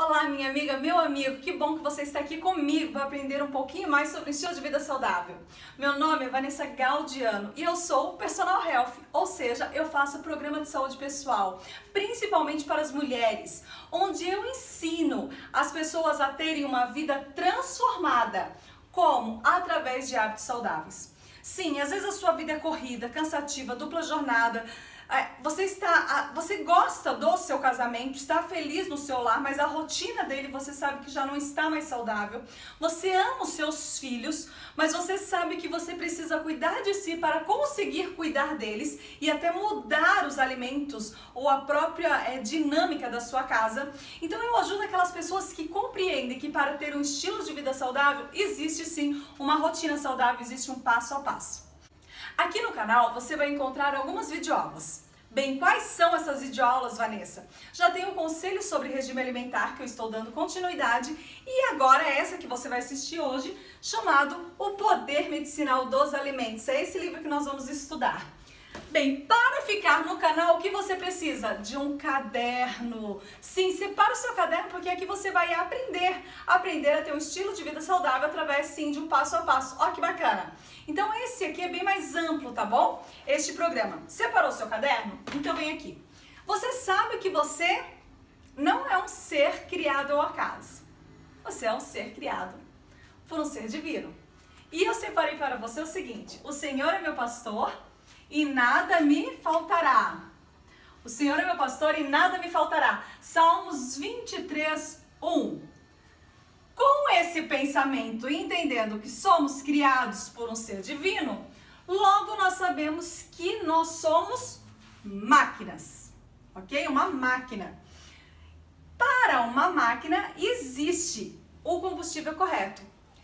Olá, minha amiga, meu amigo, que bom que você está aqui comigo para aprender um pouquinho mais sobre o estilo de vida saudável. Meu nome é Vanessa Galdiano e eu sou Personal Health, ou seja, eu faço programa de saúde pessoal, principalmente para as mulheres, onde eu ensino as pessoas a terem uma vida transformada. Como? Através de hábitos saudáveis. Sim, às vezes a sua vida é corrida, cansativa, dupla jornada. Você gosta do seu casamento, está feliz no seu lar, mas a rotina dele você sabe que já não está mais saudável. Você ama os seus filhos, mas você sabe que você precisa cuidar de si para conseguir cuidar deles e até mudar os alimentos ou a própria dinâmica da sua casa. Então eu ajudo aquelas pessoas que compreendem que para ter um estilo de vida saudável existe sim uma rotina saudável, existe um passo a passo. Aqui no canal você vai encontrar algumas videoaulas. Bem, quais são essas videoaulas, Vanessa? Já tem um conselho sobre regime alimentar que eu estou dando continuidade e agora é essa que você vai assistir hoje, chamado O Poder Medicinal dos Alimentos. É esse livro que nós vamos estudar. Bem, para ficar no canal, o que você precisa? De um caderno. Sim, separa o seu caderno porque aqui você vai aprender a ter um estilo de vida saudável através, sim, de um passo a passo. Ó, que bacana! Então esse aqui é bem mais amplo, tá bom? Este programa. Separou o seu caderno? Então vem aqui. Você sabe que você não é um ser criado ao acaso. Você é um ser criado por um ser divino. E eu separei para você o seguinte: o Senhor é meu pastor e nada me faltará. O Senhor é meu pastor e nada me faltará. Salmos 23, 1. Com esse pensamento e entendendo que somos criados por um ser divino, logo nós sabemos que nós somos máquinas, ok? Uma máquina. Para uma máquina existe o combustível correto.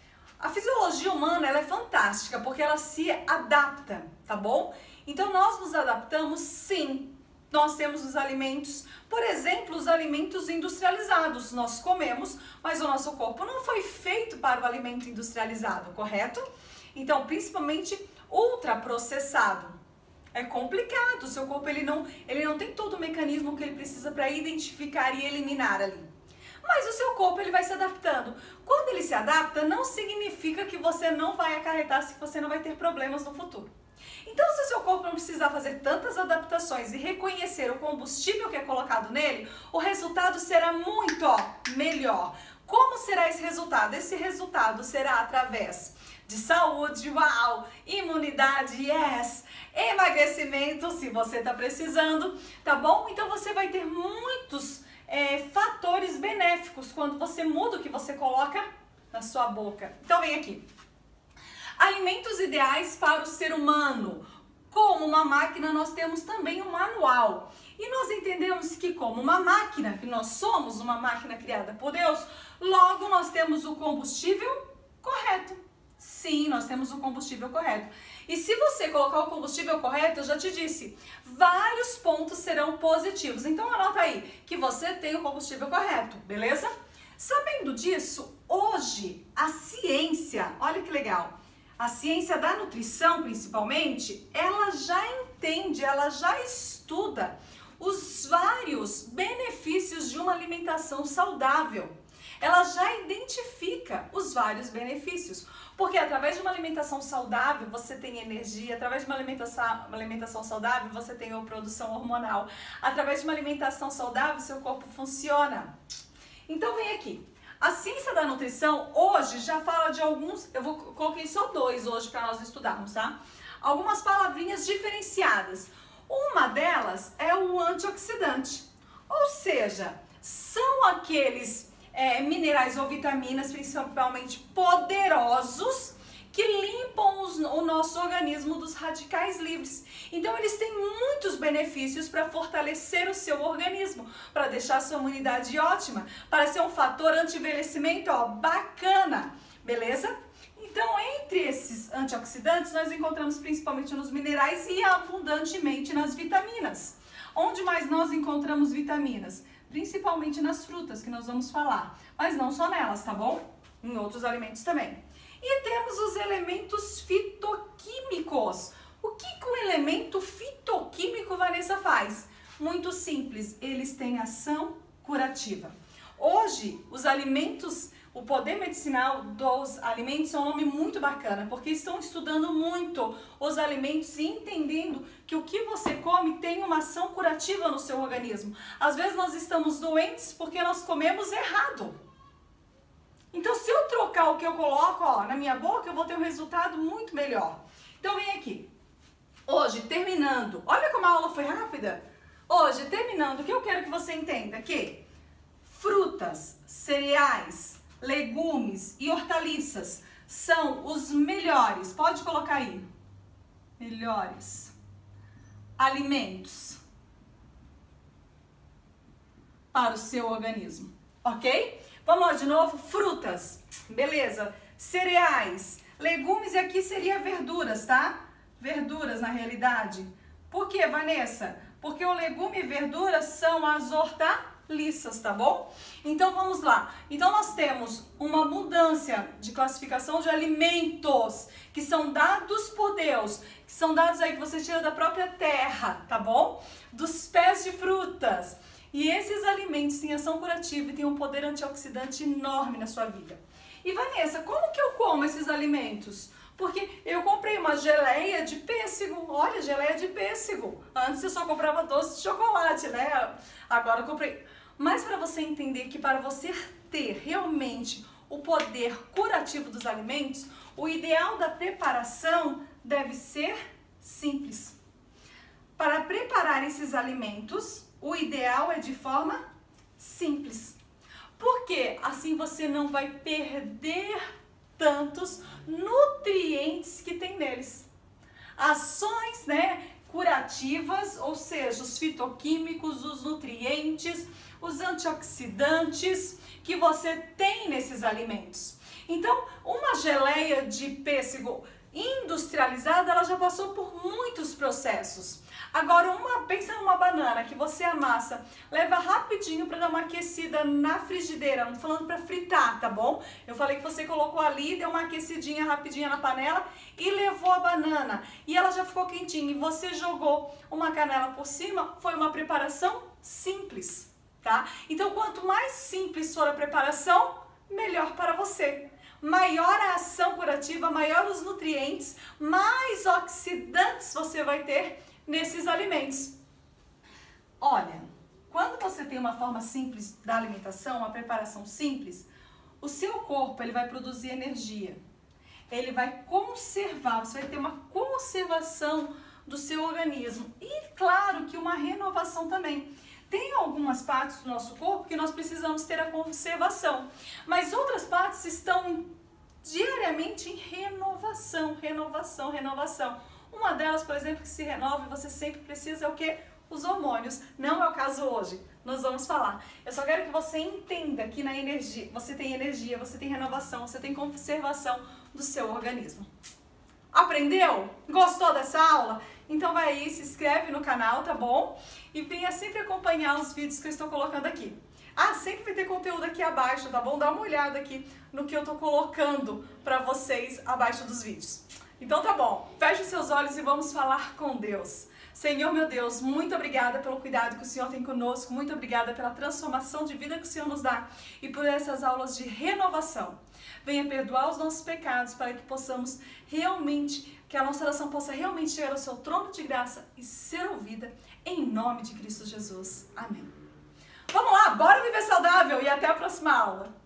A fisiologia humana ela é fantástica porque ela se adapta, tá bom? Então nós nos adaptamos sim. Nós temos os alimentos, por exemplo, os alimentos industrializados. Nós comemos, mas o nosso corpo não foi feito para o alimento industrializado, correto? Então, principalmente ultraprocessado. É complicado, o seu corpo ele não tem todo o mecanismo que ele precisa para identificar e eliminar ali. Mas o seu corpo ele vai se adaptando. Quando ele se adapta, não significa que você não vai acarretar, se você não vai ter problemas no futuro. Então, se o seu corpo não precisar fazer tantas adaptações e reconhecer o combustível que é colocado nele, o resultado será muito melhor. Como será esse resultado? Esse resultado será através de saúde, uau, imunidade, yes, emagrecimento, se você está precisando, tá bom? Então, você vai ter muitos fatores benéficos quando você muda o que você coloca na sua boca. Então, vem aqui. Alimentos ideais para o ser humano. Como uma máquina, nós temos também um manual. E nós entendemos que como uma máquina, que nós somos uma máquina criada por Deus, logo nós temos o combustível correto. Sim, nós temos o combustível correto. E se você colocar o combustível correto, eu já te disse, vários pontos serão positivos. Então anota aí que você tem o combustível correto, beleza? Sabendo disso, hoje a ciência, olha que legal, a ciência da nutrição, principalmente, ela já entende, ela já estuda os vários benefícios de uma alimentação saudável. Ela já identifica os vários benefícios, porque através de uma alimentação saudável você tem energia, através de uma alimentação saudável você tem a produção hormonal, através de uma alimentação saudável seu corpo funciona. Então vem aqui. A ciência da nutrição hoje já fala de alguns, coloquei só 2 hoje para nós estudarmos, tá? Algumas palavrinhas diferenciadas. Uma delas é o antioxidante, ou seja, são aqueles minerais ou vitaminas principalmente poderosos que limpam o nosso organismo dos radicais livres. Então eles têm muitos benefícios para fortalecer o seu organismo, para deixar a sua imunidade ótima, para ser um fator anti-envelhecimento, ó, bacana, beleza? Então entre esses antioxidantes nós encontramos principalmente nos minerais e abundantemente nas vitaminas. Onde mais nós encontramos vitaminas? Principalmente nas frutas que nós vamos falar, mas não só nelas, tá bom? Em outros alimentos também. E temos os elementos fitoquímicos. O que um elemento fitoquímico, Vanessa, faz? Muito simples, eles têm ação curativa. Hoje, os alimentos, o poder medicinal dos alimentos é um nome muito bacana, porque estão estudando muito os alimentos e entendendo que o que você come tem uma ação curativa no seu organismo. Às vezes nós estamos doentes porque nós comemos errado. Então, se eu trocar o que eu coloco, ó, na minha boca, eu vou ter um resultado muito melhor. Então, vem aqui. Hoje, terminando, olha como a aula foi rápida. Hoje, terminando, o que eu quero que você entenda aqui? Frutas, cereais, legumes e hortaliças são os melhores, pode colocar aí, melhores alimentos para o seu organismo, ok? Vamos lá de novo, frutas, beleza, cereais, legumes, e aqui seria verduras, tá? Verduras na realidade. Por que, Vanessa? Porque o legume e verdura são as hortaliças, tá bom? Então vamos lá. Então nós temos uma mudança de classificação de alimentos que são dados por Deus, que são dados aí que você tira da própria terra, tá bom? Dos pés de frutas. E esses alimentos têm ação curativa e têm um poder antioxidante enorme na sua vida. E Vanessa, como que eu como esses alimentos? Porque eu comprei uma geleia de pêssego, olha, geleia de pêssego. Antes eu só comprava doce de chocolate, né? Agora eu comprei. Mas para você entender que para você ter realmente o poder curativo dos alimentos, o ideal da preparação deve ser simples. Para preparar esses alimentos, o ideal é de forma simples. Porque assim você não vai perder tantos nutrientes que tem neles. Ações, né, curativas, ou seja, os fitoquímicos, os nutrientes, os antioxidantes que você tem nesses alimentos. Então, uma geleia de pêssego industrializada, ela já passou por muitos processos. Agora, pensa numa banana que você amassa, leva rapidinho para dar uma aquecida na frigideira, não falando para fritar, tá bom? Eu falei que você colocou ali, deu uma aquecidinha rapidinha na panela e levou a banana. E ela já ficou quentinha e você jogou uma canela por cima, foi uma preparação simples, tá? Então, quanto mais simples for a preparação, melhor para você. Maior a ação curativa, maior os nutrientes, mais oxidantes você vai ter nesses alimentos. Olha, quando você tem uma forma simples da alimentação, uma preparação simples, o seu corpo ele vai produzir energia. Ele vai conservar, você vai ter uma conservação do seu organismo. E claro que uma renovação também. Tem algumas partes do nosso corpo que nós precisamos ter a conservação, mas outras partes estão diariamente em renovação, renovação, renovação. Uma delas, por exemplo, que se renova e você sempre precisa é o quê? Os hormônios. Não é o caso hoje, nós vamos falar. Eu só quero que você entenda que na energia, você tem renovação, você tem conservação do seu organismo. Aprendeu? Gostou dessa aula? Então vai aí, se inscreve no canal, tá bom? E venha sempre acompanhar os vídeos que eu estou colocando aqui. Ah, sempre vai ter conteúdo aqui abaixo, tá bom? Dá uma olhada aqui no que eu tô colocando pra vocês abaixo dos vídeos. Então tá bom, feche os seus olhos e vamos falar com Deus. Senhor meu Deus, muito obrigada pelo cuidado que o Senhor tem conosco, muito obrigada pela transformação de vida que o Senhor nos dá e por essas aulas de renovação. Venha perdoar os nossos pecados para que possamos realmente, que a nossa oração possa realmente chegar ao seu trono de graça e ser ouvida em nome de Cristo Jesus. Amém. Vamos lá, bora viver saudável e até a próxima aula.